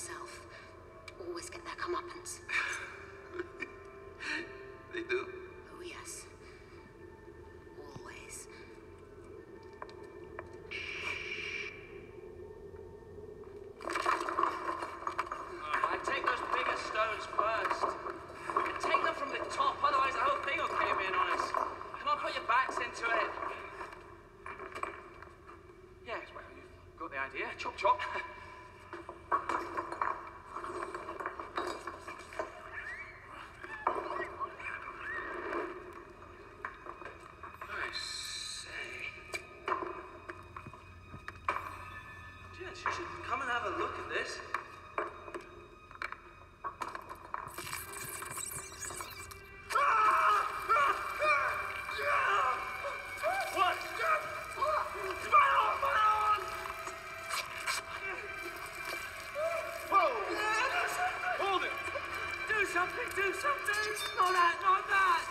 yourself always get their comeuppance. They do? Oh, yes. Always. I'd take those bigger stones first. And take them from the top, otherwise the whole thing will cave in on us. Come on, put your backs into it. Yes, well, you've got the idea. Chop, chop. I say. Gents, you should come and have a look at this. Do something! Not that, not that!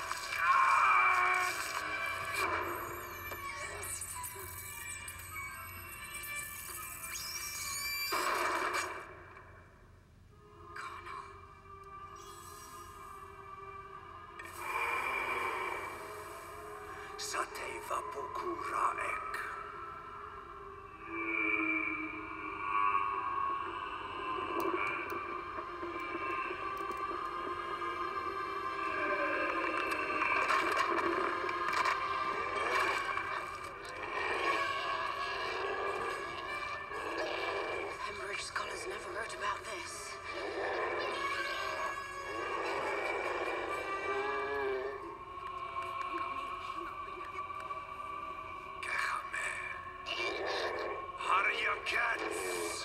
Sateva Pokuraek. Pembridge scholars never wrote about this. Haryakets!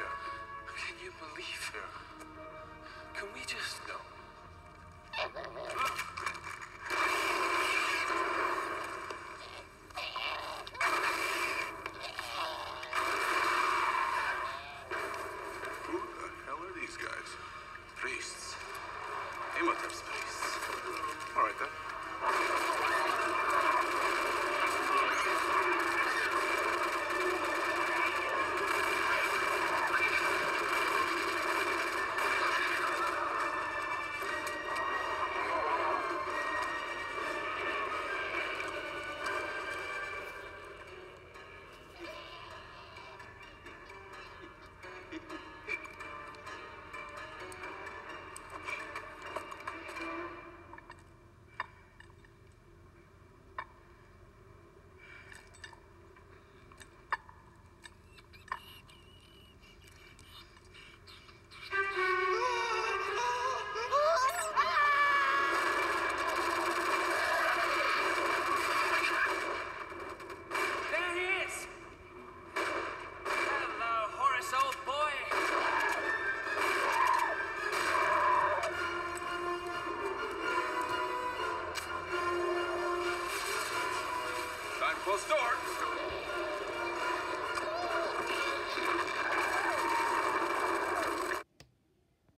Can we just... No.